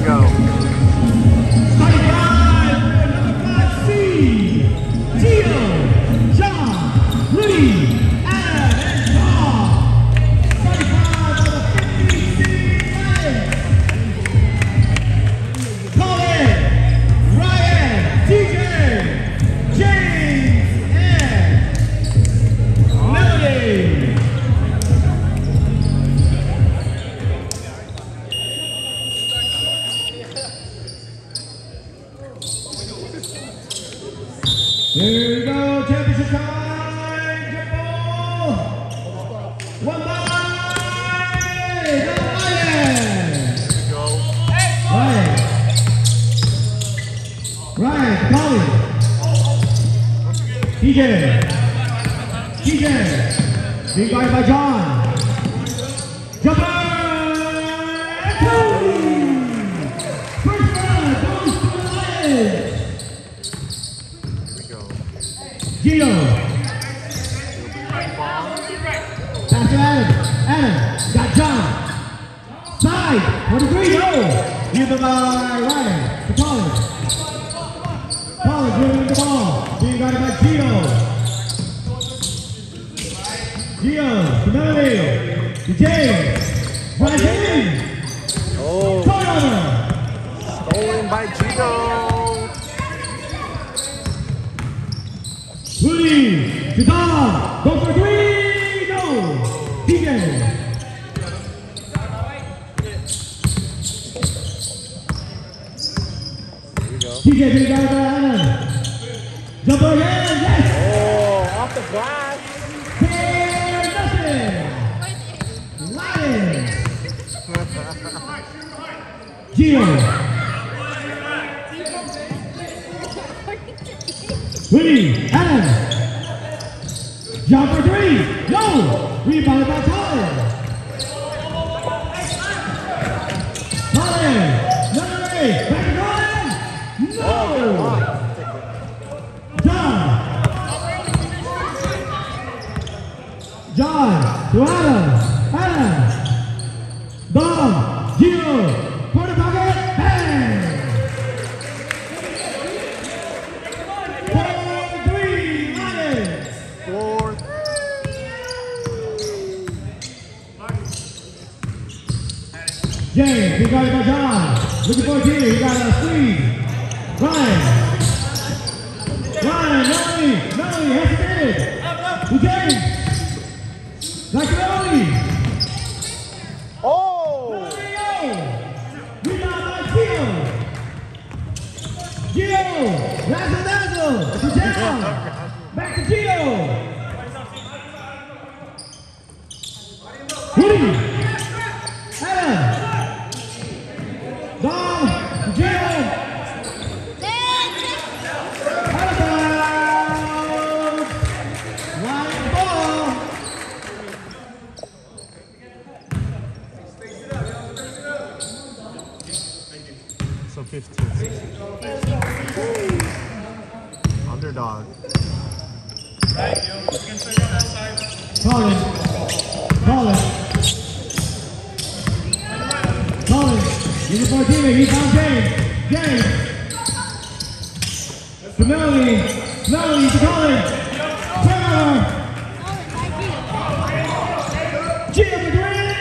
go. Starting five, number 5 seed, Gio, John, Rudy, Adam, and Paul. Starting five for the 15 seed, Colin, Ryan, DJ, James, and Melody. Here we go, championship time, jump ball. One by Go. Ryan, Colin. DJ. Being guarded by John. Jumper! First round goes to the Lions. Gio. Pass to Adam. Adam. Got John. Side. 23. No. Given by Ryan. To Collins. Collins dribbling the ball. Being guarded by Gio. Gio. To Melody. To James. Right in. Oh. Turnover. Stolen by Gio. Rudy, to Tom, go for 3, no! DJ. Here we go. DJ being guarded by Adam. Jumper again, yes! Oh, off the glass. Fair nothing! Lions! Gio. Rudy, Adam. Jump for 3, no! Rebounded by Colin. Colin, number 8, back to Colin. No! John to Adam. Adam. Dom. Gio. Corner pocket. Bang! 4-3 Lions. 4. James, he got it by John. Looking for a team, he got a squeeze. Ryan, Melody hesitated. To James. Back to Melody. Oh! Rebound by Gio. Razzle-dazzle to John. Back to Gio. Woody. Adam. Dom. Gio. Out of bounds. Line ball. So 15. Underdog. Colin. Looking for a teammate. He found James. To Melody to Colin. Turnover. Gio for 3.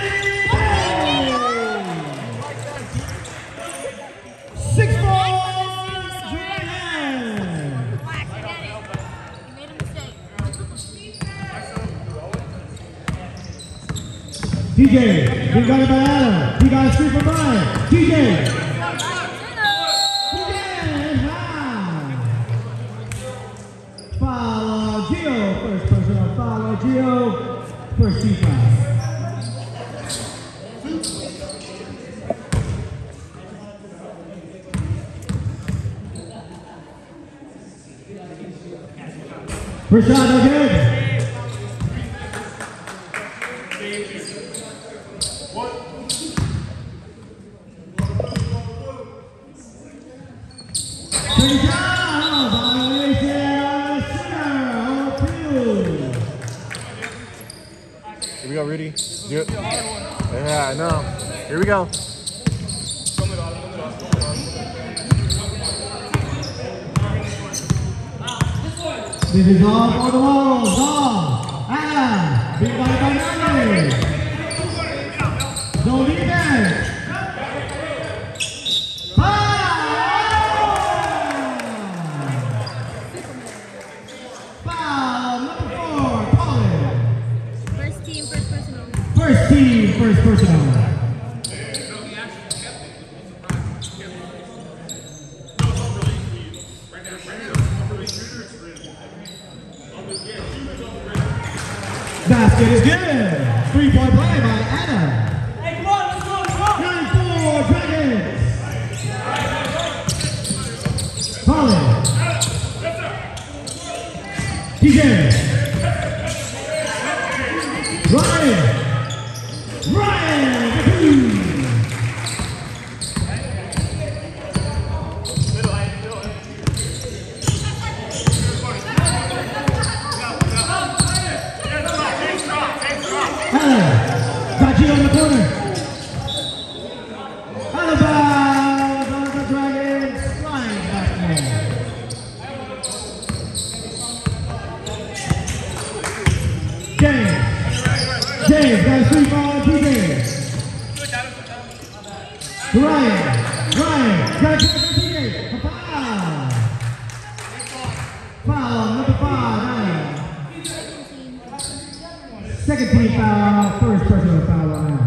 Bang! 6 points. Relax, I get it. You made a mistake. DJ, being guarded by Adam. He got a screen from Brian. DJ. Follow Gio. First personal follow Gio. First team foul. First shot, no good. Here we go, Rudy. Yeah, I know. Here we go. This is all for the walls. All. Adam. Big body by Nani. Zone defense. Foul number 4, Colin. First team, first personal. First team, first personal. Basket is good. 3-point play by Adam. Hey, come on, let's go, come on. 9-4 Dragons. Colin. TJ. Ryan. Got you on the corner. Out of bounds on the Dragons. Flying basketball. James got a 3-ball TJ. Ryan got a TJ. A foul. Foul number 5. Second team foul, first personal foul right now.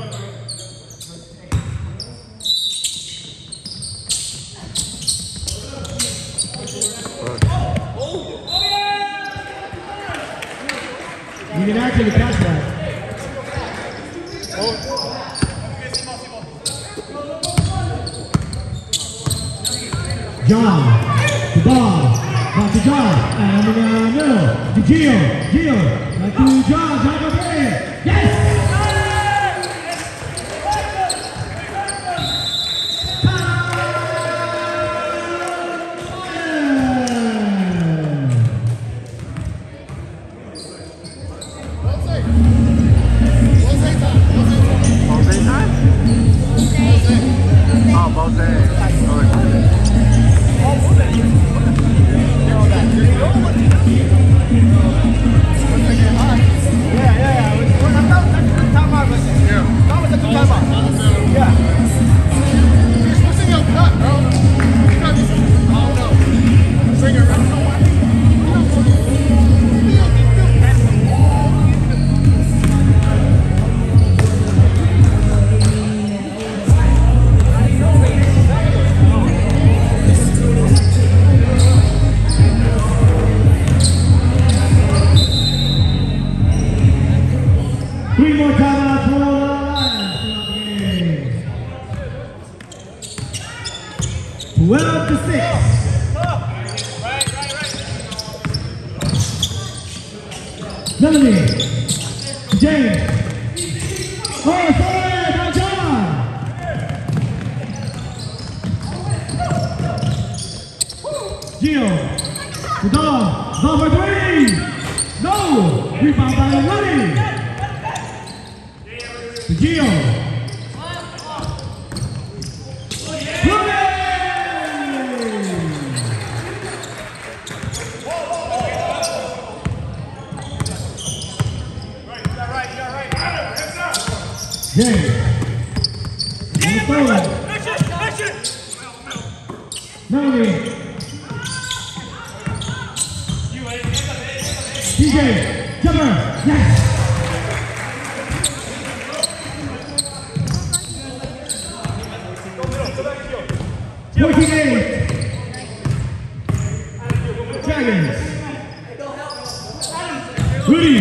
You can actually catch that. John, the ball, back to John, and in the middle, to Gio, back to John goes in, yes! Three more timeouts for the Lions throughout the game. 12 to 6. Melanie. James. Oh, sorry, by John. Gio. The dog. Number 3. No. Rebound by Lenny. Gio. James. Melanie. TJ. Jumper. Yes. Dragons. Rudy.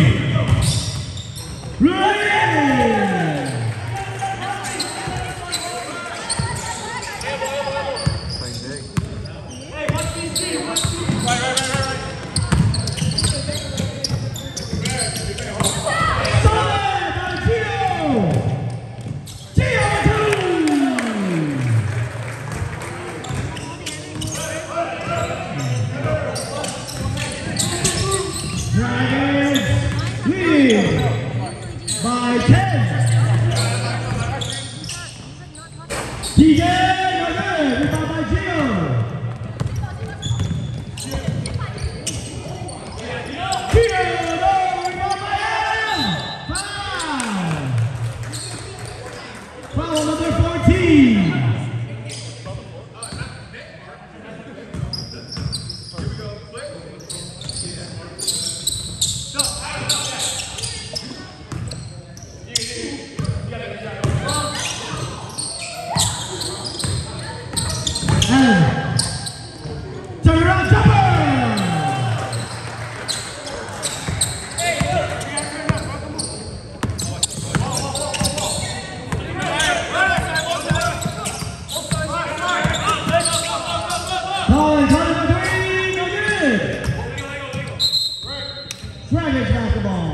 By 10. TJ, you're good. Rebound by Gio. Foul number 14. Turn around, jumper! Colin, Colin for three, no good! Dragons basketball.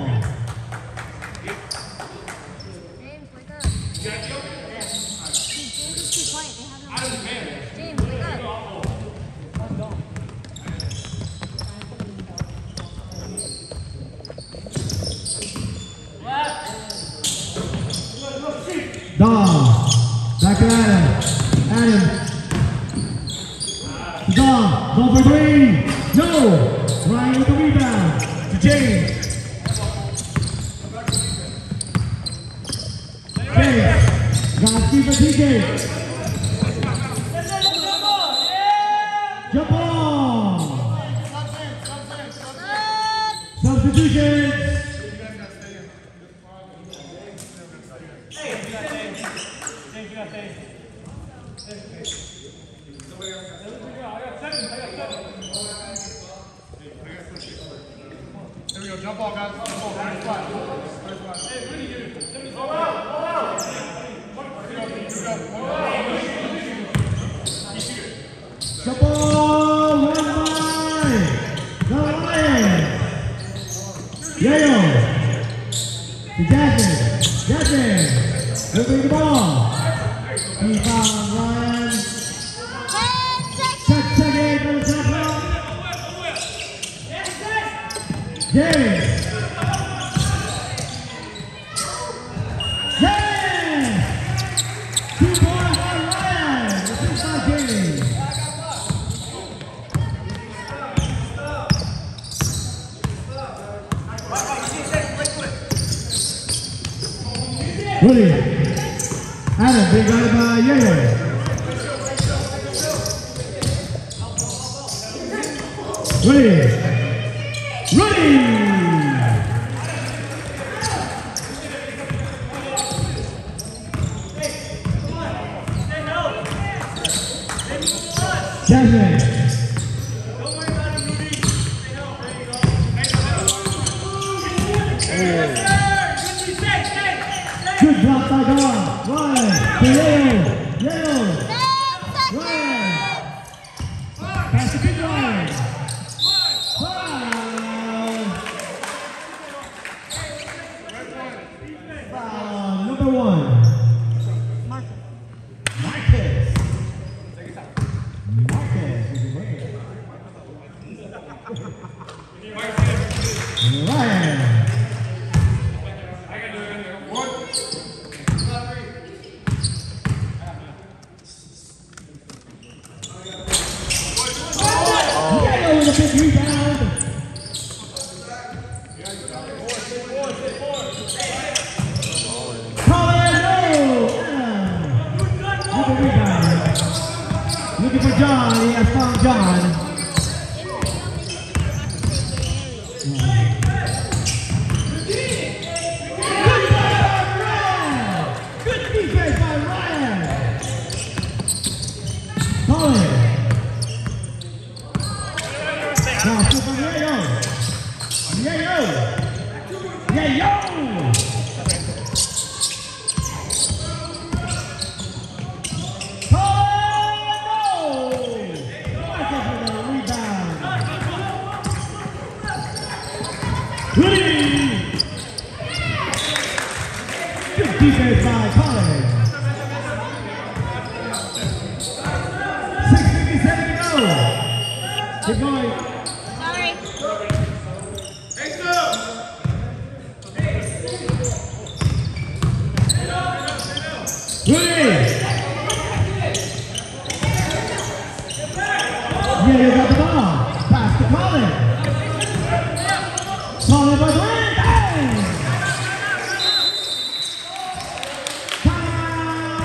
James, wake up. James, is too quiet. They have no James, wake up. Dom. Back to Adam. Adam. Dom. Ball for three. No. Ryan with the rebound. To James. James. Got Steve for TJ. Jump ball. Substitutions. Here we go, jump ball, guys. Jump ball, right spot. Jump ball, one by the Lions. Yayo. To Jackson. Jackson. Moving the ball. He found Ryan. Check it for the shot clock. James. James. 2 points by Ryan. Assist by James. Rudy. Adam being guarded by Yayo. Rudy. Rudy. Jasmine. Good block by Don. Ryan. To Yayo. Yayo. Ryan. Pass to big Ryan. Foul number 1. Marcus. Marcus is away. Ryan. Yayo with a big rebound. Looking for John, he has found John. Good defense by Ryan. Colin. Now, super Yayo. Yayo. Yayo. Good defense by Colin. 6:57 to go. Keep going. Sorry. Rudy. Yeah, you got the ball. Pass to Colin. Colin by three. Bang! Time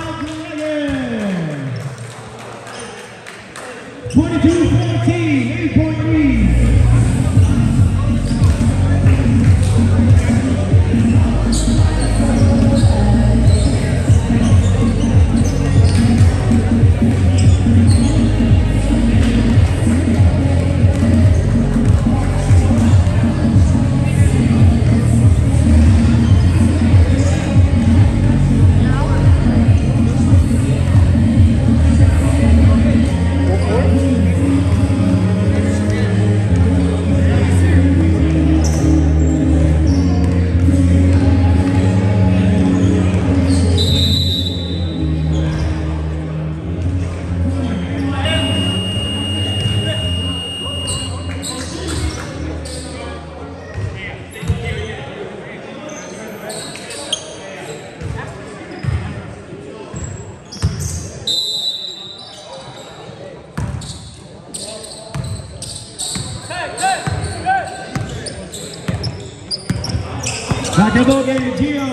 Makaboge Gio.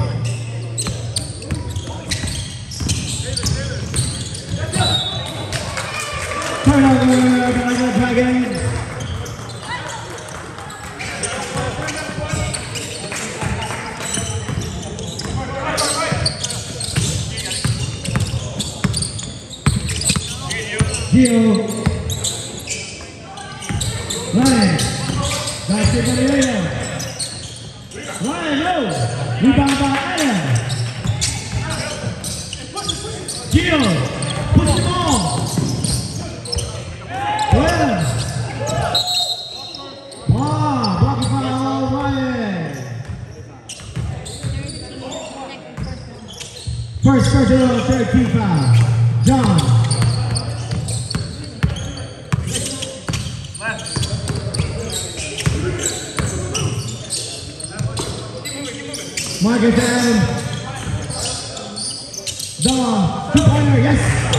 Turnover, Galaga Dragons. Gio. Ryan. Back to Galileo. Ryan, no. Rebound by Adam. Gio. Push the ball. Well. Wow. Blocking foul, Ryan. First personal, third team foul. John. Marcus Allen. Zama, two-pointer, yes.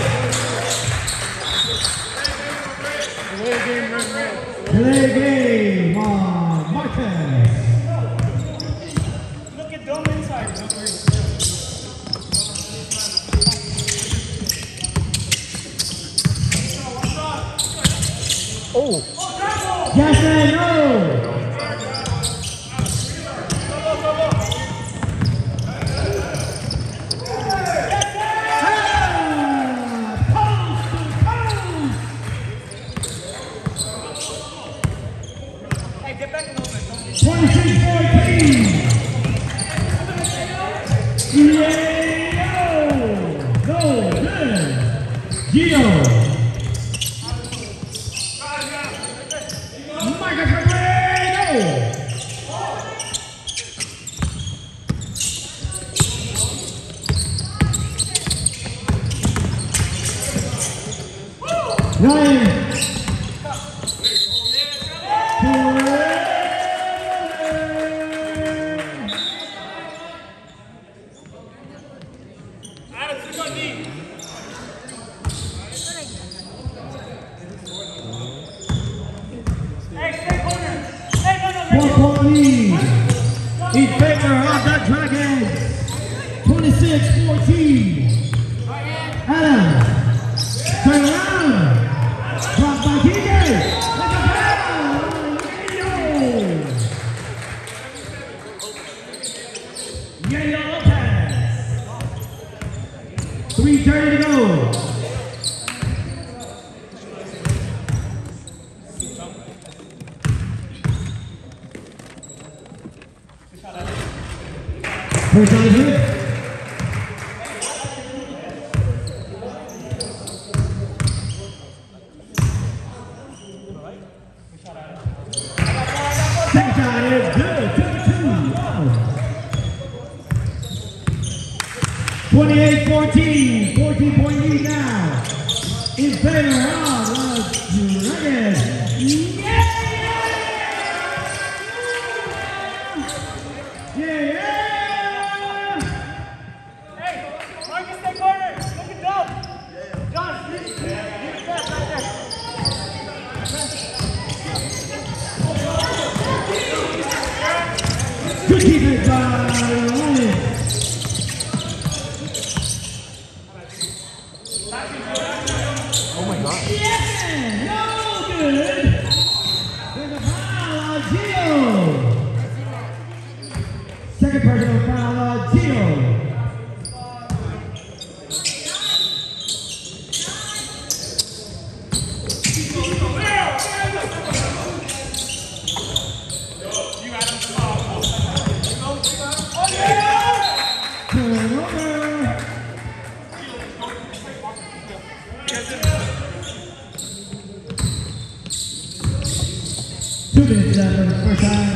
Delay game, Marcus. Look at Dome inside. Oh! Yes and no. Hey, get back in open. 26-14. No, good. Gio. Micah Cabrera. Ryan. In favor of the Dragons, 26-14. Adam, turn around. Drop by TJ. Yayo Lopez. 3:30 to go. First time hit. Second shot is good. 2-2. 28-14. 14-point lead now. In favor of the Dragons. Good defense by Ryan. Oh my God. Yeah, no good. There's a foul on Gio. Second personal foul on Gio. Two minutes left for the first time.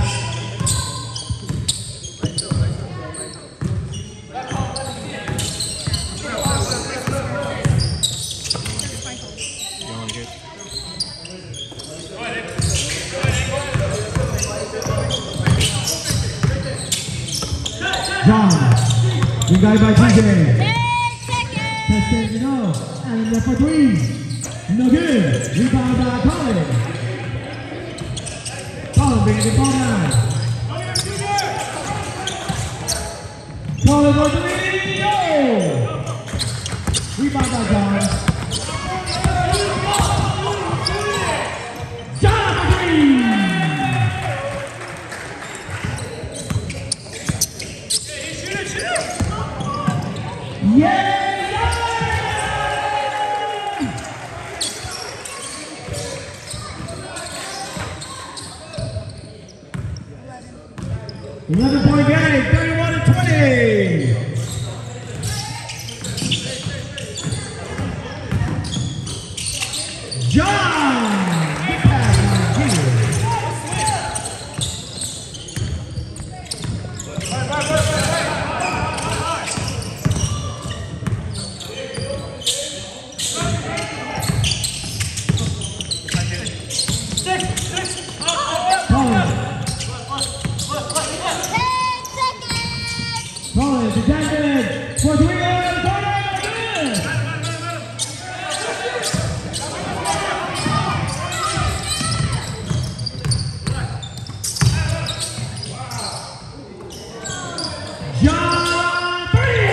John, you guys by TJ. 10 seconds to go. And left for three. No good. Rebound by Collins. Collins bringing the ball down. Paul for three, no! Rebound by John. John for three! Yeah! 11-point game, 31-20. John! Good pass by Junior. Collins, the advantage for three on the corner. John three.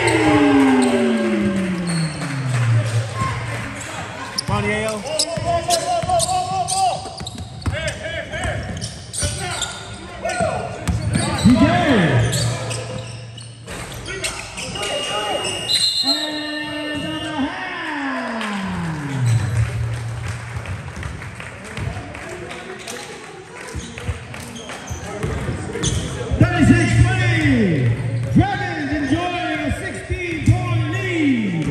Come on, Yayo. DJ. Dragons enjoying a 16-point lead.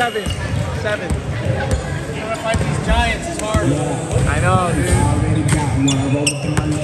7. Trying to fight these giants is hard. I know, dude. Already got one. Roll the money.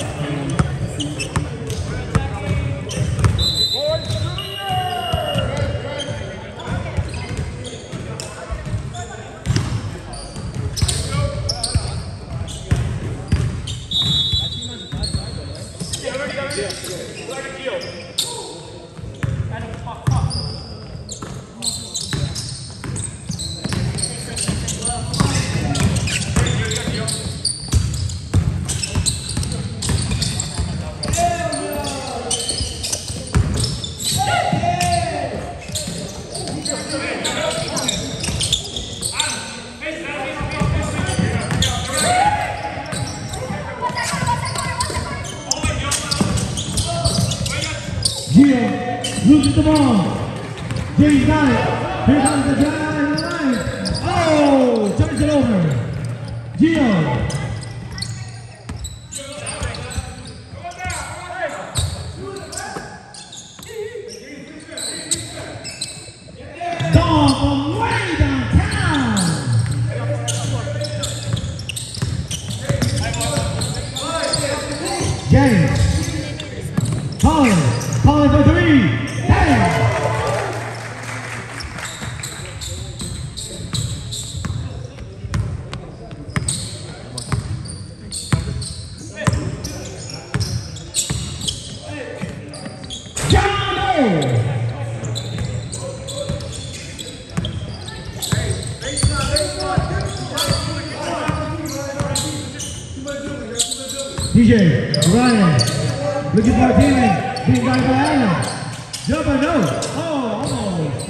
Loses the ball. James got it. Here comes the drive in the line. Oh, turns it over. Gio. Dog from way downtown. James. Calling for 3. DJ, Ryan, looking for a teammate, being guarded by Allen. Jumper, no. Oh, almost.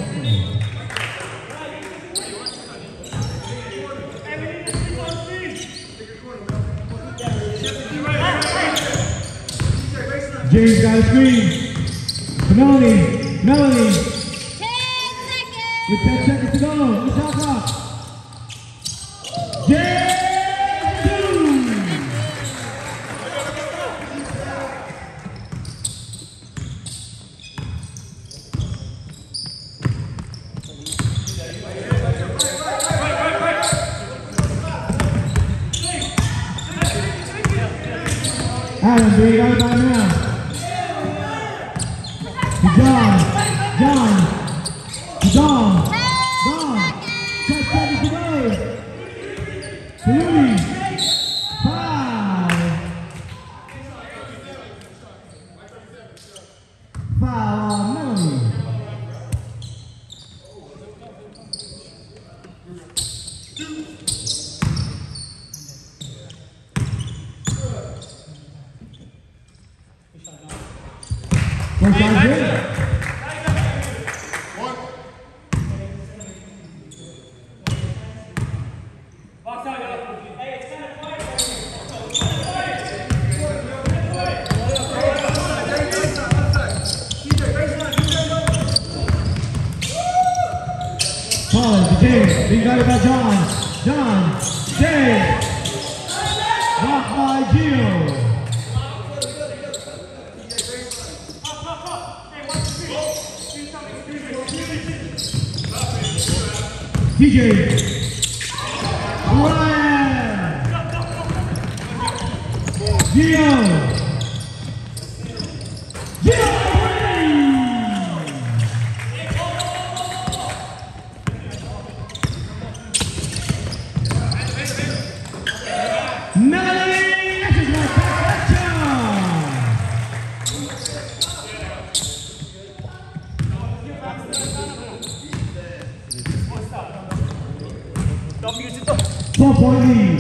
James got a screen. Melanie. 10 seconds. With 10 seconds to go. The shot clock. James! Adam, being out by now. John. 10 seconds to go. 3, 5. Foul on Melanie. First down good. James, being guarded by John, James, blocked by Gio. DJ, Ryan, Gio. Don't use it. 4-point lead.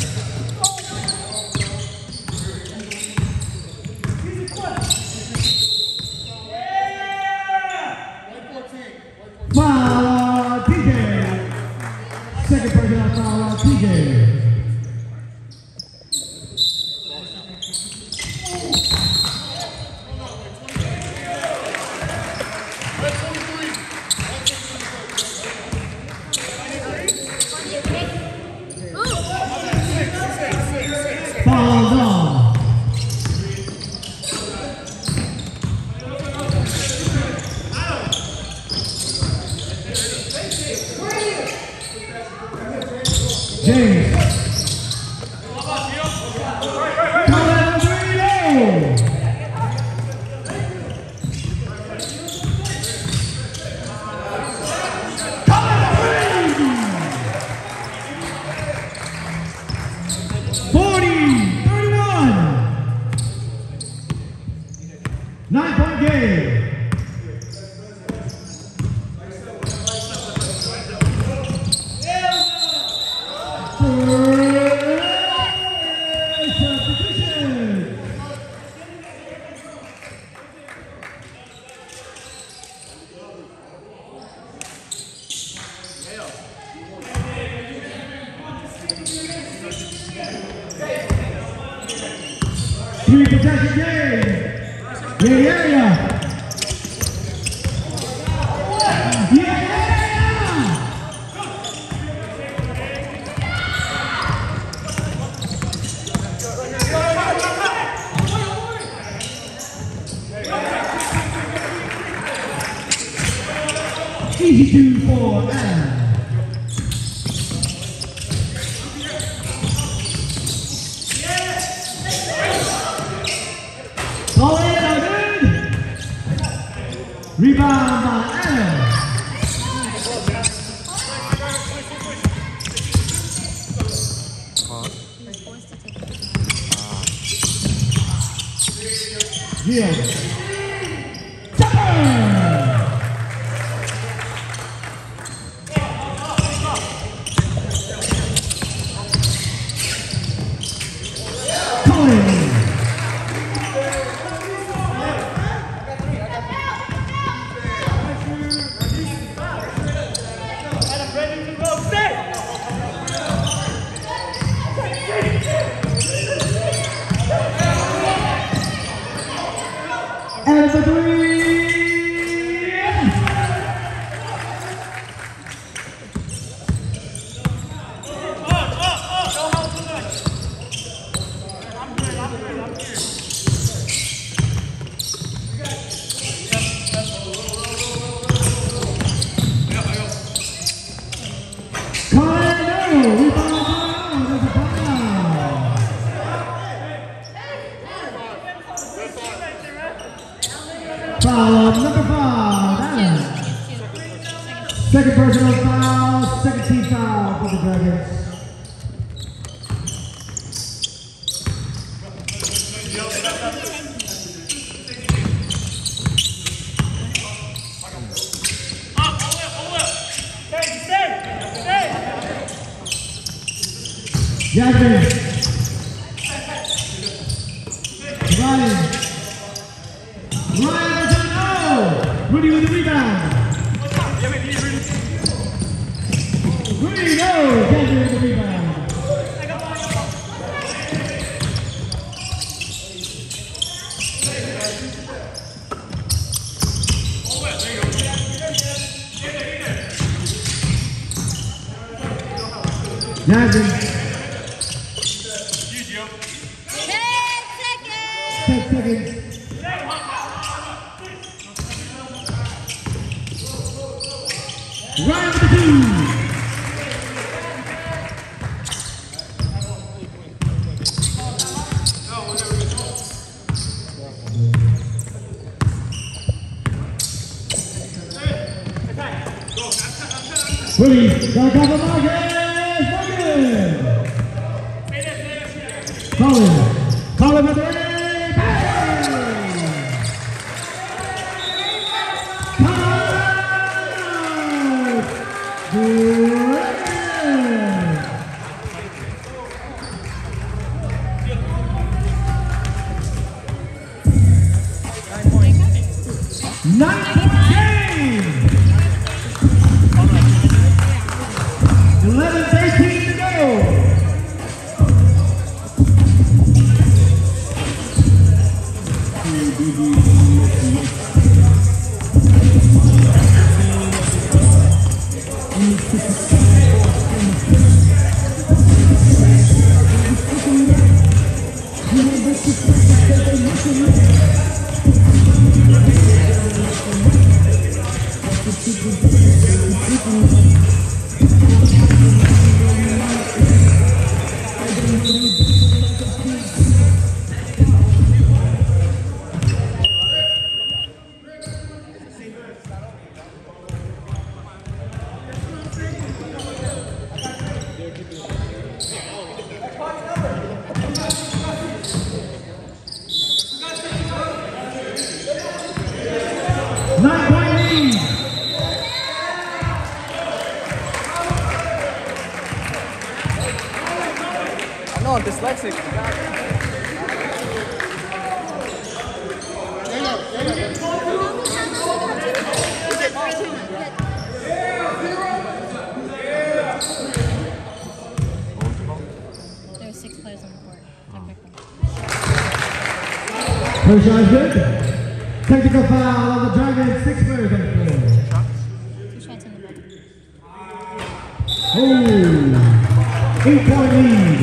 Foul, TJ. Second personal foul, TJ. James. Colin Guido. 9-point game. Substitution. Three possession game. Yeah. Easy 2 for Adam. Ball in, all good. Rebound by Adam. Yield. And the three! Colorado, rebound, there's a foul. Foul on number 5, Adam. Second personal foul, second team foul for the Dragons. Jasmine. Ryan. Ryan doesn't know. Rudy with the rebound. Rudy, no. Jasmine with the rebound. Jasmine. 10 seconds. Ryan with the 2. Willie, got a couple Marcus. Colin with the ring. Ninth game. 11:13 to go. Toxic. There were 6 players on the court. Technically. First shot is good. Technical foul on the Dragons, 6 players on the floor. 2 shots in the bucket. Oh, 8-point lead.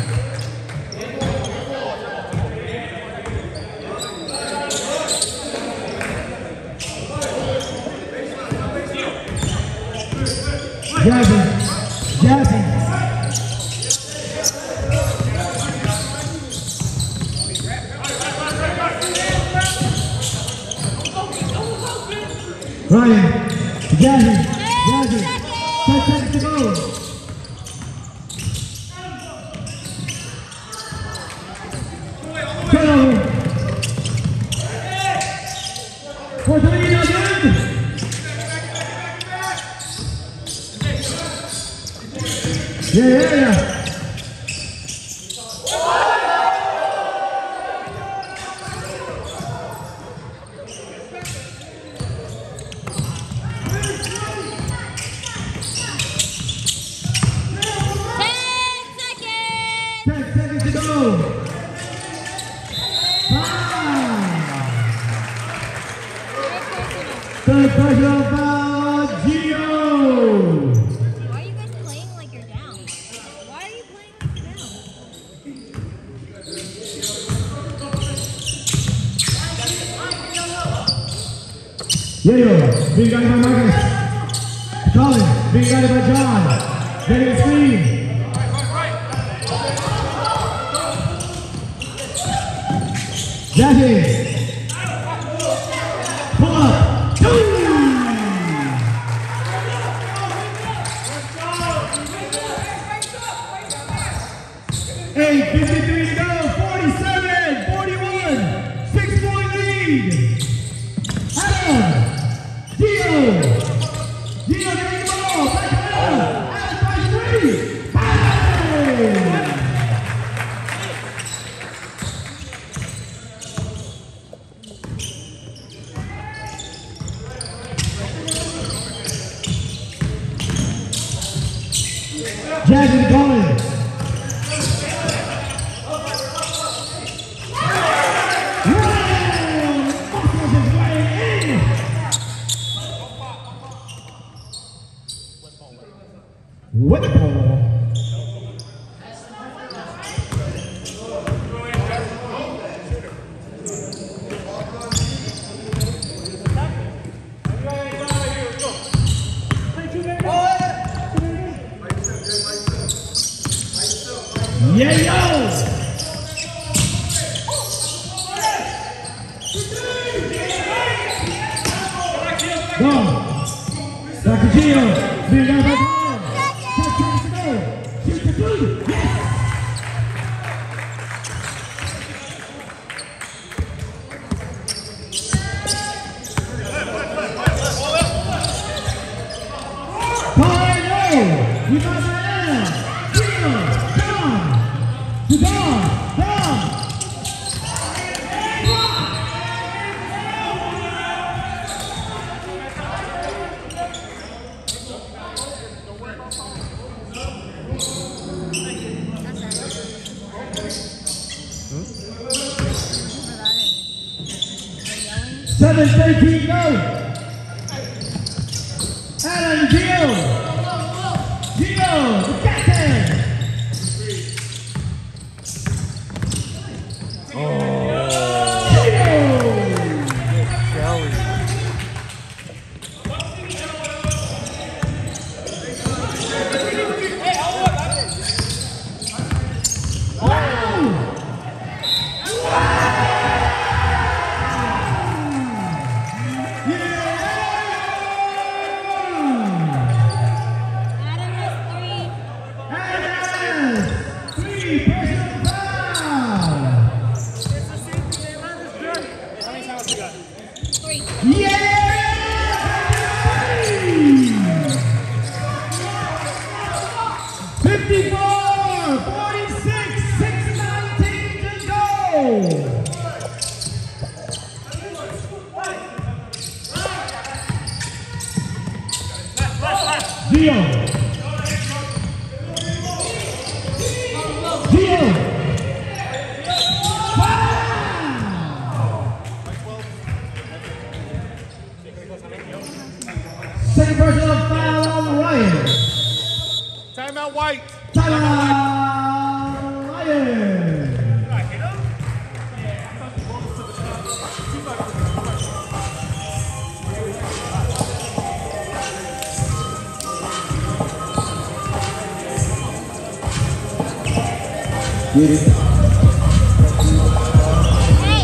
Jazzy. Ryan, Jazzy. 10 seconds to go. Turnover. For 3, not good. Yeah. Third personal foul, Gio! Why are you guys playing like you're down? Why are you playing like you're down? Yayo, being guided by Marcus. Colin, being guided by John. Getting a screen. Jackie. Pull up. 8:53 to go, 47-41, 6-point lead. Adam, Gio getting the ball, back to Adam, by 3, bang! Jackson going. What the ball? Yeah, yo! Go! Back to Gio. Being down by time. 10 seconds to go. Shoot the 3. Yes! Pioneer! You got Diana! Gio! John! Don! Seven, 13, go! Adam, Gio! Gio, the captain! personal foul on Ryan. Timeout, White. Timeout, Ryan. Get it. Hey!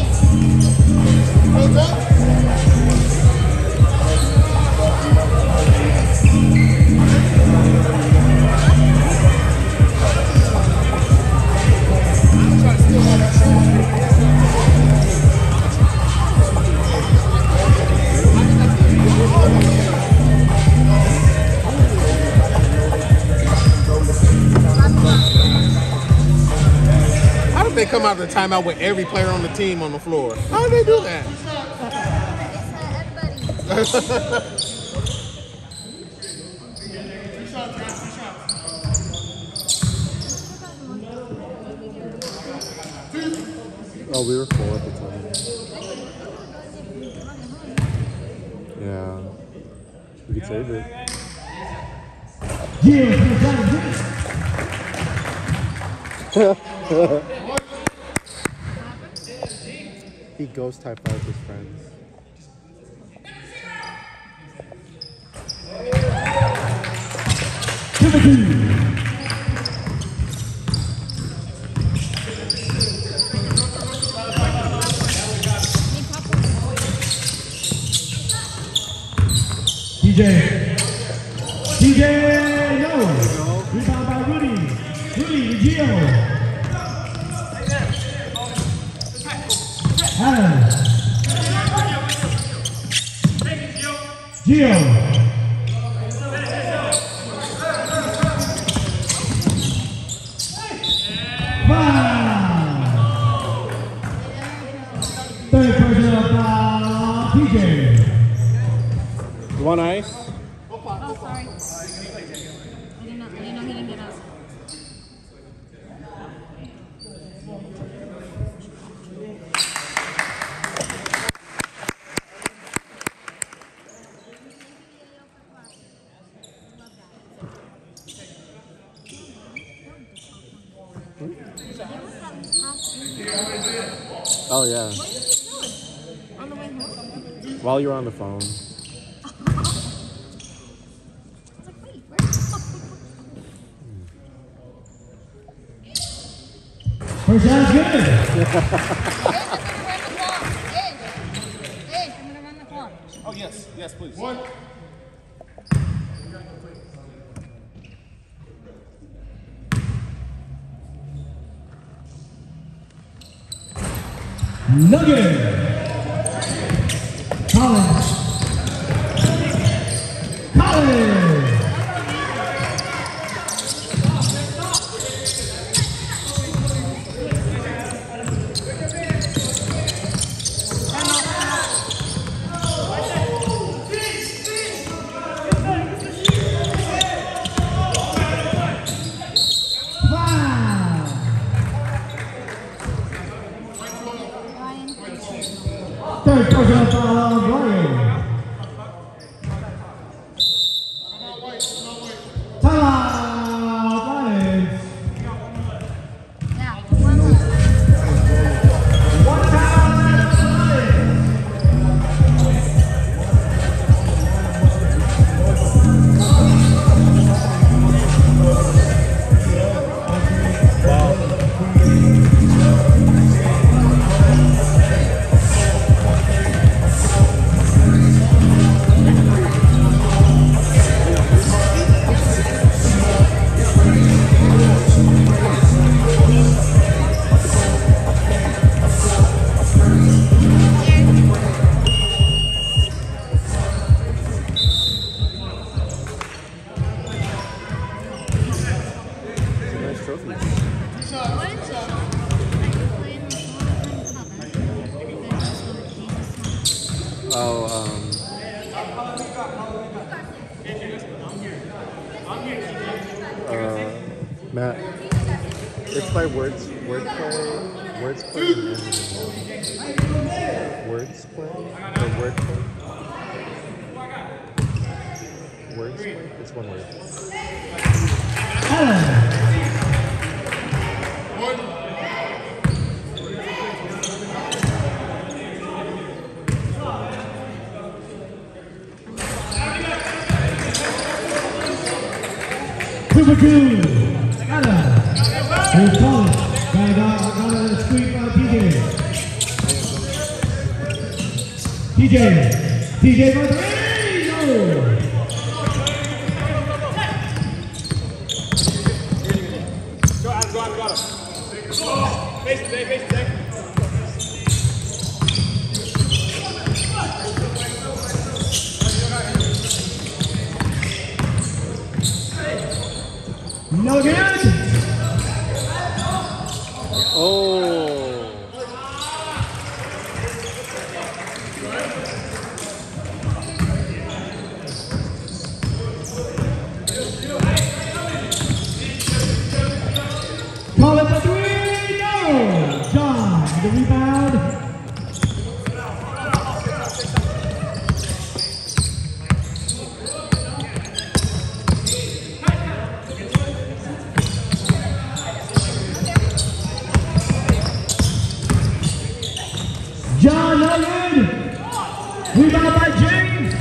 How did they come out of the timeout with every player on the team on the floor? How did they do that? Oh, we were full at the time. Yeah. We could save it. He ghost high five his friends. TJ, no. Rebound by Rudy. Rudy, Gio. Allen. Gio. Foul. Third personal foul, TJ. You want ice? Oh, sorry. I didn't know he didn't get out. Oh, yeah. What are you doing? On the way home? While you're on the phone. I was like, wait, where's the First down's good. Hey, I'm gonna run the clock. Oh, yes. Yes, please. Nugget. Collins. Collins. Third personal foul on Brian. Timeout, Brian. Yeah, one more. One foul, Nice trophy. What is it? Are you playing the full-time cover? Oh, Matt. It's by wordplay, or wordplay. Words play? It's one word. Allen. Super 2, Allen. Here's Collins. Got a sweep by TJ. TJ for three. No. Go, Adam, got him. Face it, face it. No good. Oh. Call it for three. No. John, the rebound. John, no good. Rebound by James.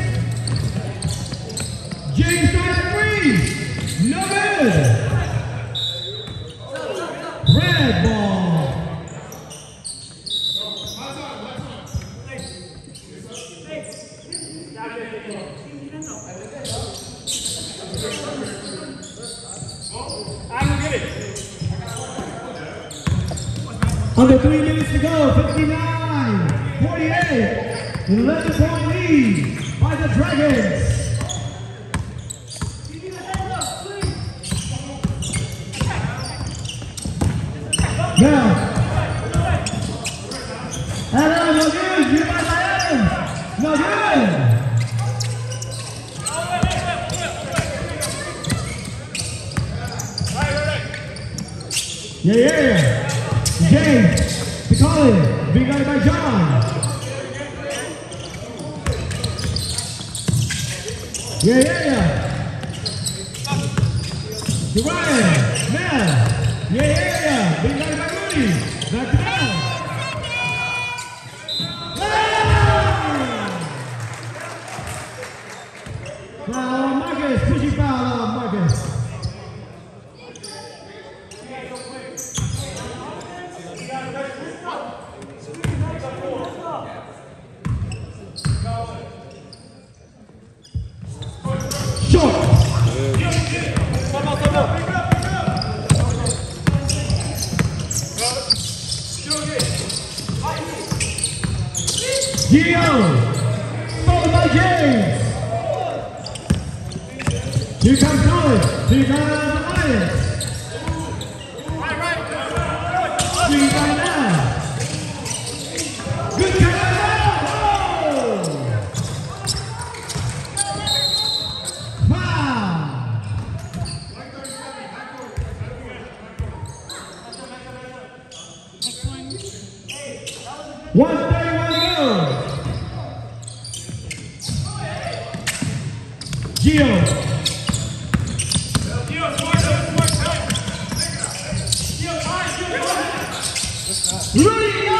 James got three. No good. Red ball. Adam, get it. Under 3 minutes to go, 59, 48, 11-point lead by the Dragons. Now, Adam, no good. Rebound by Adam. No good. Yeah. James to Colin. Being guarded by John. Yeah. To Ryan. Mel. Yeah. Being guarded by Rudy. Back to Mel. Foul on Marcus. Pushy foul on Marcus. Short. Gio. Followed by James. Here comes Collins. Here comes Alliance. Screen by now. Good time out. Foul. 1:31 to go. Gio. Rudy, no!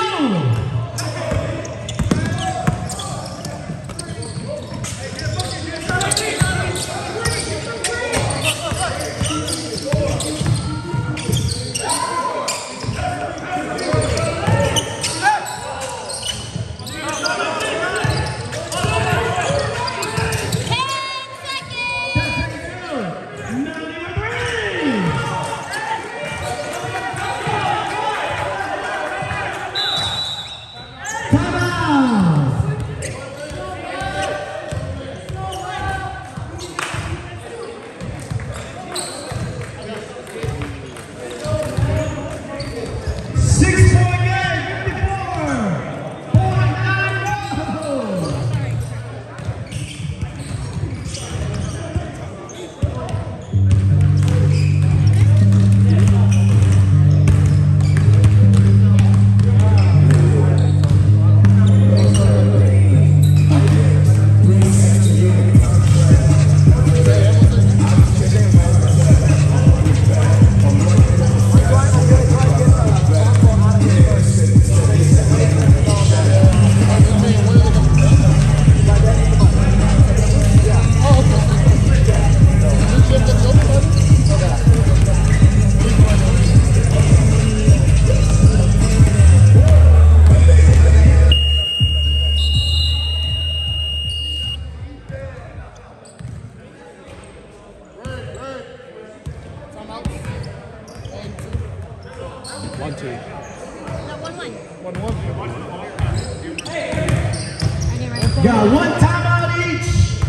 Got one timeout each.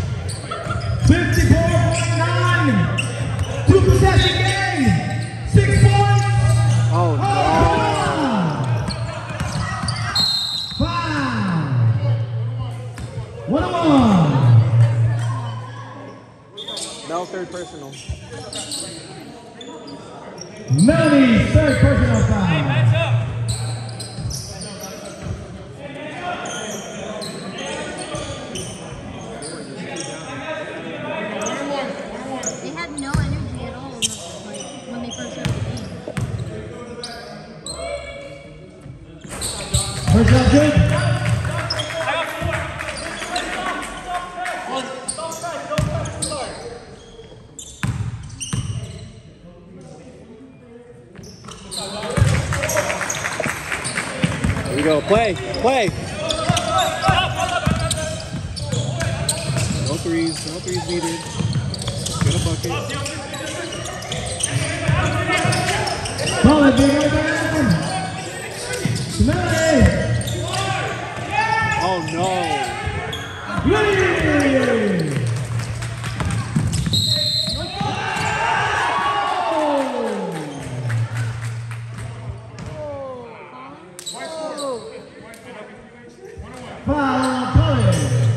54-49. 2 possession game. 6 points. Oh, no. Foul. 1-1. No third personal. Melody's third personal foul. They had no energy at all when they first started the game. First up, good. Here we go. Play. Play. No threes. No threes needed. Get a bucket. Call it, big open. Melody. Oh, no. Ready. Foul, Polly.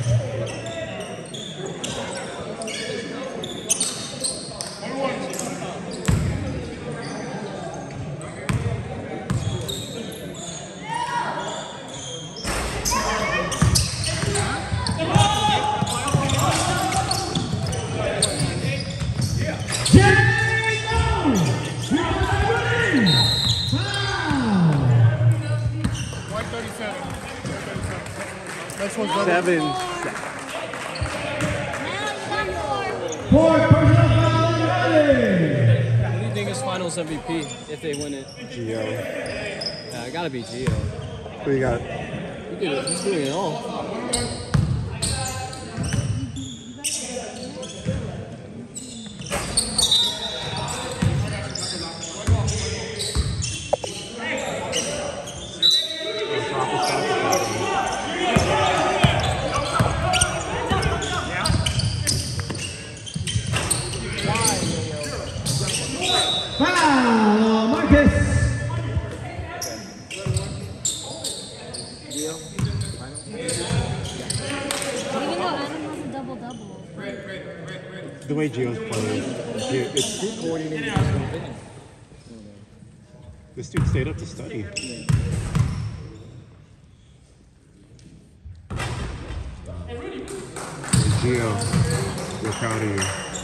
Next one's double. 7. Now it's on 4. Fourth personal foul, ready. Who do you think is Finals MVP if they win it? Gio. It gotta be Gio. Who you got? He's doing it all. Foul, Marcus. Even though Adam has a double-double. The way Gio's playing. It's coordinated. This dude stayed up to study. Gio, we're proud of you.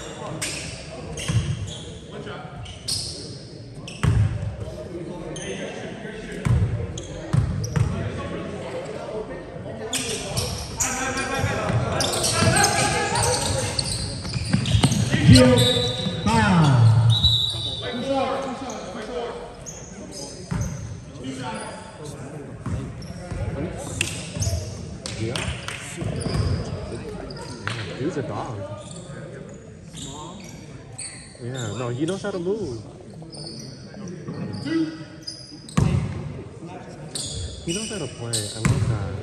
Gio, foul. Gio? He's a dog. Yeah, no, he knows how to move. He knows how to play. I love that.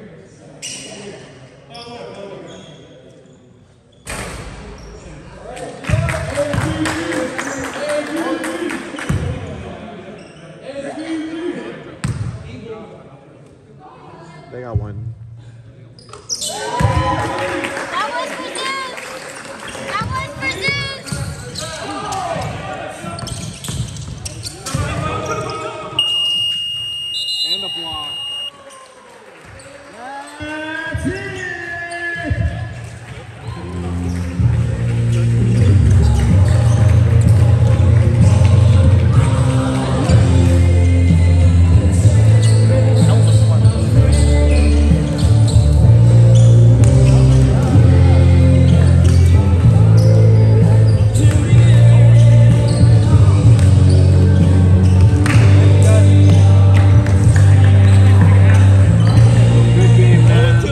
They got one. That was for Zeus! That was for Zeus! And a block. That's it. Good game, man.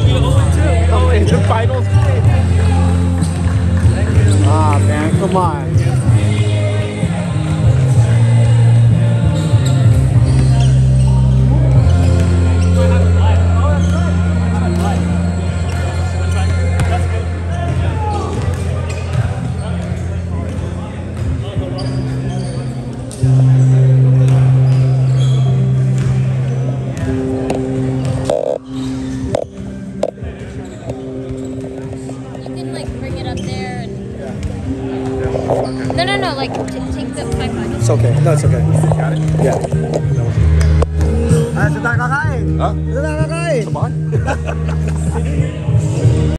No, like, take the 500. It's okay. No, it's okay. Got it? Yeah. Sudah kakak. Hah? Sudah kakak. Come on.